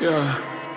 Yeah.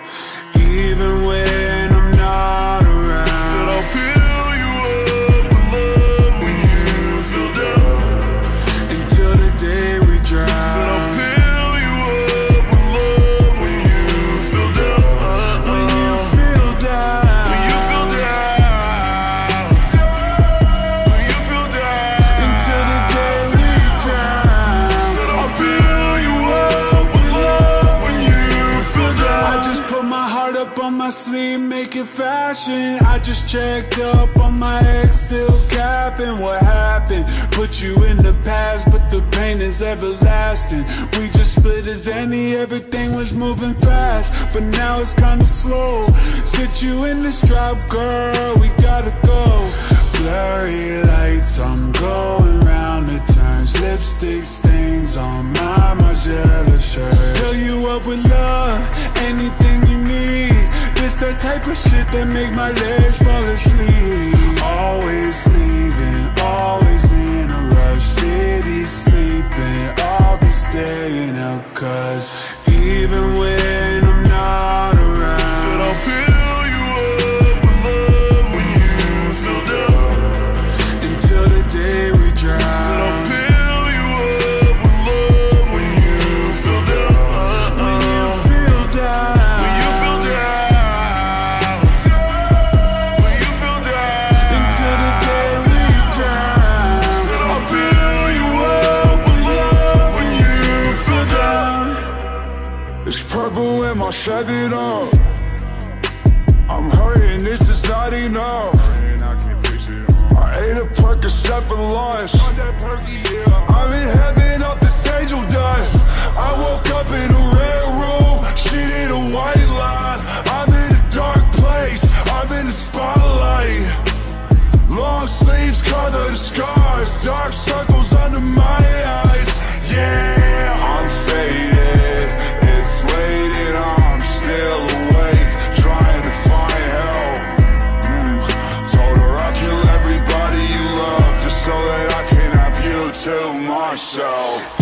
Even when I'm not around, said I'll fill you up with love when you feel down. until the day we drown. Said I'll fill you up with love when you feel down. When you feel down, When you feel down. When you feel down. until the day we drown. Said I'll fill you up with love when you feel down. I just put my heart up on my sleeve, make it fashion. I just checked up on my ex, still capping. What happened? Put you in the past, but the pain is everlasting. We just split as any, everything was moving fast, but now it's kinda slow. Sit you in this drop, girl, we gotta go. Blurry lights, I'm going round the turns. Lipstick stains on my Margiela shirt. Fill you up with love, anything you need. It's that type of shit that make my legs fall asleep. Always leaving, always in a rush. City sleeping, I'll be staying up, cause even when I'm not around, Said I'll fill you up with love when you feel down. until the day we drown. Said I'll fill you up with love when you feel down. When you feel down, When you feel down. When you feel down. until the day we drown. Said I'll fill you up with love when you feel down. It's purple in my Chevy up. I'm hurting, this is not enough. I ate a Percocet for lunch. I'm in heaven off this angel dust. I woke up in a red room, shit in a white line. I'm in a dark place, I'm in the spotlight. Long sleeves cover the scars, dark circles under my eyes. Yeah, I'm faded, it's late and I'm still awake, trying to find help. Told her I'll kill everybody you love, just so that I can have you to myself.